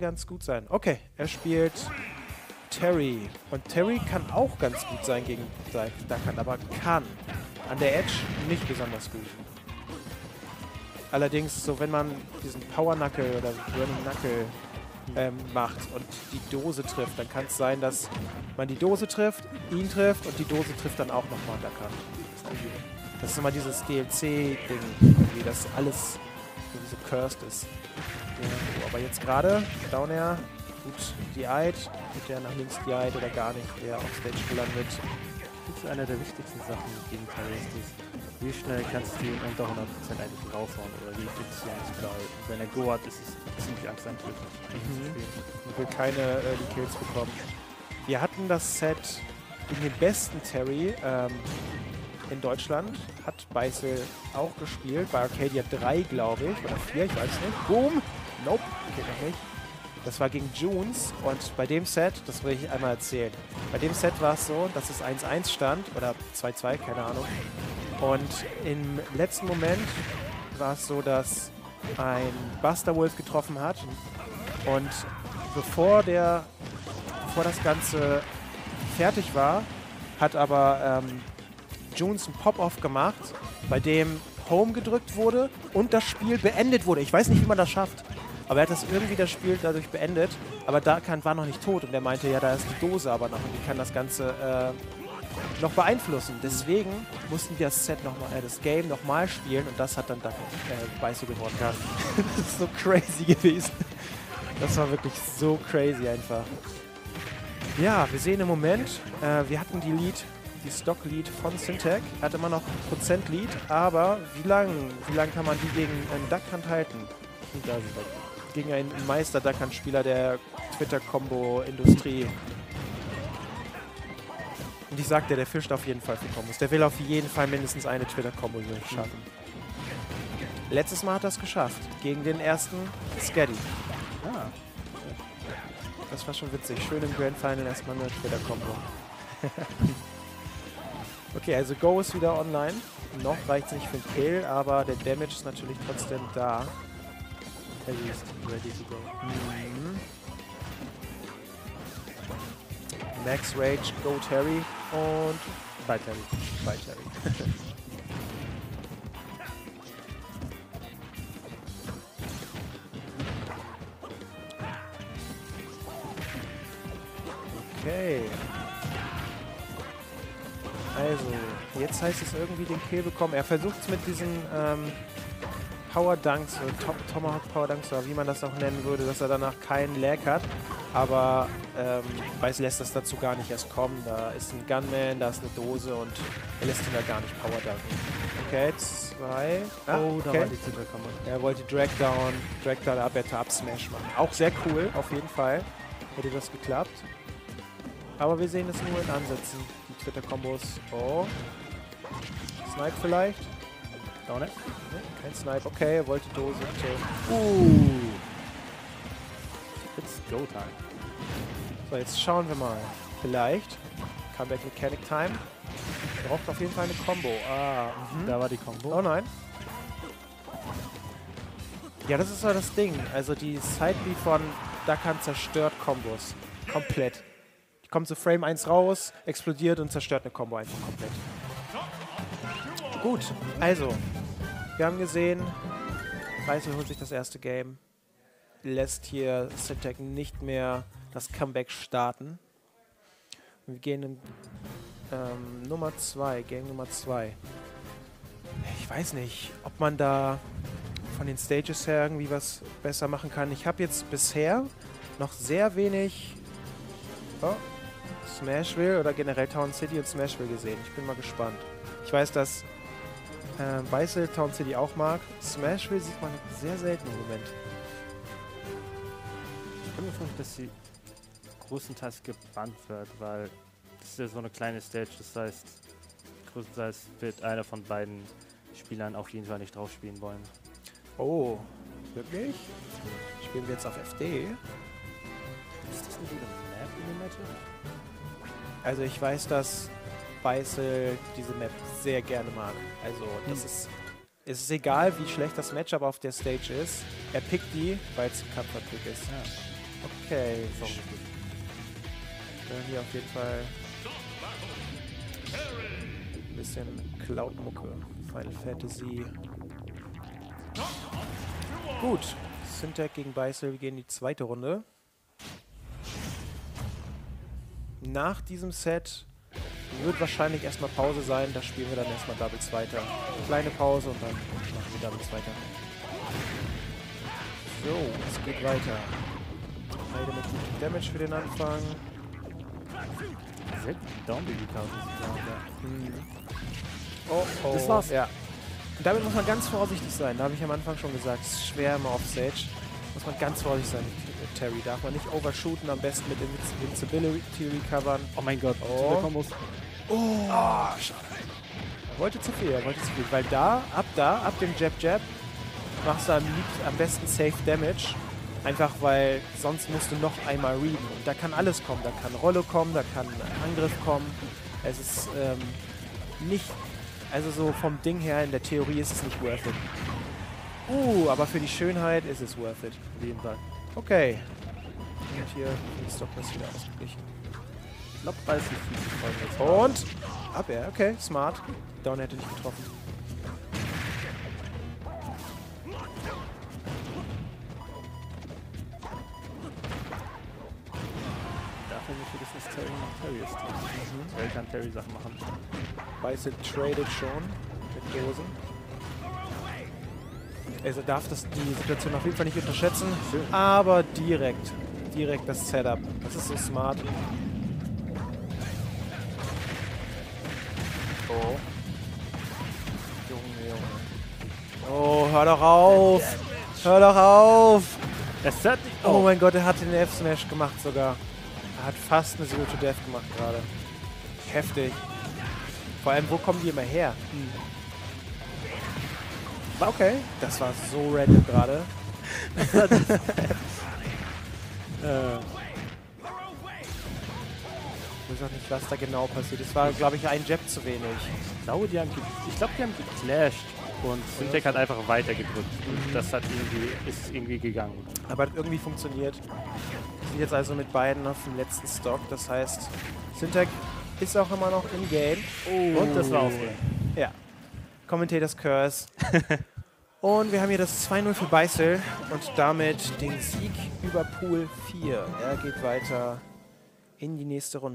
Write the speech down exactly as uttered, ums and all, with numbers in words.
ganz gut sein. Okay, er spielt Terry. Und Terry kann auch ganz gut sein gegen Duckhand, aber kann an der Edge nicht besonders gut. Allerdings, so wenn man diesen Power Knuckle oder Running Knuckle ähm, macht und die Dose trifft, dann kann es sein, dass man die Dose trifft, ihn trifft und die Dose trifft dann auch nochmal Duckhand. Das ist immer dieses D L C-Ding, wie das alles so cursed ist. Ja, so, aber jetzt gerade, Down Air, gut, die Eid, mit der nach links die Eid oder gar nicht, der auf Stage gelandet. Das ist eine der wichtigsten Sachen gegen Terrorists. Wie schnell kannst du ihn unter hundert Prozent eigentlich raushauen oder wie effizient ist klar. Wenn er Go hat, ist es ziemlich angsteintötend. Mhm. Man will keine Early Kills bekommen. Wir hatten das Set in den besten Terry ähm, in Deutschland. Hat Beißel auch gespielt. Bei Arcadia drei, glaube ich. Oder vier, ich weiß nicht. Boom! Nope, geht noch nicht. Das war gegen Junes und bei dem Set, das will ich einmal erzählen. Bei dem Set war es so, dass es eins eins stand oder zwei zwei, keine Ahnung. Und im letzten Moment war es so, dass ein Buster Wolf getroffen hat und bevor der, bevor das Ganze fertig war, hat aber ähm, Junes einen Pop-Off gemacht, bei dem Home gedrückt wurde und das Spiel beendet wurde. Ich weiß nicht, wie man das schafft. Aber er hat das irgendwie das Spiel dadurch beendet. Aber Duckhand war noch nicht tot und er meinte, ja, da ist die Dose aber noch und die kann das Ganze äh, noch beeinflussen. Deswegen mussten wir das Set nochmal, äh, das Game nochmal spielen und das hat dann Duckhand äh, Beißel gewonnen. Das ist so crazy gewesen. Das war wirklich so crazy einfach. Ja, wir sehen im Moment, äh, wir hatten die Lead, die Stock-Lead von Syntech. Er hat immer noch Prozent-Lead, aber wie lange wie lang kann man die gegen einen Duckhand halten? Und da sind wir. Gegen einen Meister-Duckhand-Spieler der Twitter-Combo-Industrie. Und ich sagte, der fischt auf jeden Fall für Kombos. Der will auf jeden Fall mindestens eine Twitter-Combo schaffen. Mhm. Letztes Mal hat er es geschafft. Gegen den ersten Skaddy. Ah. Das war schon witzig. Schön im Grand Final erstmal eine Twitter-Combo. Okay, also Go ist wieder online. Noch reicht es nicht für den Kill, aber der Damage ist natürlich trotzdem da. Terry ist ready to go. Mhm. Max Rage, Go Terry und Bei Terry. bei Terry. Okay. Also, jetzt heißt es irgendwie den Kill bekommen. Er versucht es mit diesen ähm, Power Dunks, oder Tom Tomahawk Power Dunks, oder wie man das auch nennen würde, dass er danach keinen Lag hat. Aber ähm, Weiß lässt das dazu gar nicht erst kommen. Da ist ein Gunman, da ist eine Dose und er lässt ihn da gar nicht Power Dunken. Okay, zwei. Ah, Oh, da okay. war die Zitterkammer. Er wollte Drag Down, Drag Down Up, er Up Smash machen. Auch sehr cool, auf jeden Fall. Hätte das geklappt. Aber wir sehen es nur in Ansätzen, die Twitter-Kombos. Oh. Snipe vielleicht? Gar nicht. Ne, kein Snipe. Okay, er wollte Dose. Okay. Uh. It's go time. So, jetzt schauen wir mal. Vielleicht. Comeback Mechanic Time. Braucht auf jeden Fall eine Combo. Ah, mhm. Da war die Combo. Oh nein. Ja, das ist so das Ding. Also die Side-B von Duckhand zerstört Kombos. Komplett. Die kommt zu Frame eins raus, explodiert und zerstört eine Combo einfach komplett. Gut, also. Wir haben gesehen, Beißel holt sich das erste Game. Lässt hier Syntech nicht mehr das Comeback starten. Wir gehen in ähm, Nummer zwei, Game Nummer zwei. Ich weiß nicht, ob man da von den Stages her irgendwie was besser machen kann. Ich habe jetzt bisher noch sehr wenig oh, Smashville oder generell Town City und Smashville gesehen. Ich bin mal gespannt. Ich weiß, dass äh, Beißel Town City auch mag. Smashville sieht man sehr selten im Moment. Ich kann mir vorstellen, dass sie größtenteils gebannt wird, weil das ist ja so eine kleine Stage, das heißt, größtenteils wird einer von beiden Spielern auf jeden Fall nicht drauf spielen wollen. Oh, wirklich? Spielen wir jetzt auf F D? Ist das eine gute Map in der Mitte? Also ich weiß, dass Beißel diese Map sehr gerne mag. Also das Hm. ist, es ist egal, wie schlecht das Matchup auf der Stage ist. Er pickt die, weil es ein Kampferpick ist. Ja. Okay. Ist auch nicht gut. Dann hier auf jeden Fall ein bisschen Cloud-Mucke. Final Fantasy. Gut. Syntec gegen Beißel. Wir gehen in die zweite Runde. Nach diesem Set wird wahrscheinlich erstmal Pause sein. Da spielen wir dann erstmal Doubles weiter. Kleine Pause und dann machen wir Doubles weiter. So, es geht weiter. Beide mit gutem Damage für den Anfang. Sehr gut Down B B-Karte. Mhm. Oh, oh. Das war's. Ja. Und damit muss man ganz vorsichtig sein. Da habe ich am Anfang schon gesagt, es ist schwer immer auf Stage. Muss man ganz vorsichtig sein mit Terry. Darf man nicht overshooten, am besten mit Invincibility recovern. Oh mein Gott. Oh. Kombos. Oh, schade. Er wollte zu viel, er wollte zu viel. Weil da, ab da, ab dem Jab-Jab, machst du am, liebsten, am besten Safe Damage. Einfach weil sonst musst du noch einmal readen. Und da kann alles kommen. Da kann Rolle kommen, da kann Angriff kommen. Es ist ähm, nicht, also so vom Ding her, in der Theorie ist es nicht worth it. Uh, aber für die Schönheit ist es worth it. Auf jeden Fall. Okay. Und hier ist doch das wieder ausgeglichen. Ich glaube, beißt sich viel zu freuen jetzt. Und ab er, okay, smart. Down hätte nicht getroffen. Dafür nicht, dass das Terry noch Terry ist. Mhm. Terry kann Terry Sachen machen. Beißel tradet schon mit Dosen. Also darf das die Situation auf jeden Fall nicht unterschätzen. Schön. Aber direkt, direkt das Setup. Das ist so smart. Oh. Junge, Junge. Oh, hör doch auf! Hör doch auf! Es hat die, Oh mein Gott, er hat den F-Smash gemacht sogar. Er hat fast eine Zero to Death gemacht gerade. Heftig. Vor allem, wo kommen die immer her? Hm. Okay, das war so random gerade. äh. Ich weiß auch nicht, was da genau passiert. Es war, glaube ich, ein Jab zu wenig. Ich glaube, die haben, ge ich glaube, die haben geclasht und Syntec hat einfach weitergedrückt. Und das hat irgendwie, ist irgendwie gegangen. Aber hat irgendwie funktioniert. Wir sind jetzt also mit beiden auf dem letzten Stock. Das heißt, Syntec ist auch immer noch im Game. Oh. Und das war auch so. Ja. Commentators Curse. Und wir haben hier das zwei null für Beißel und damit den Sieg über Pool vier. Er geht weiter in die nächste Runde.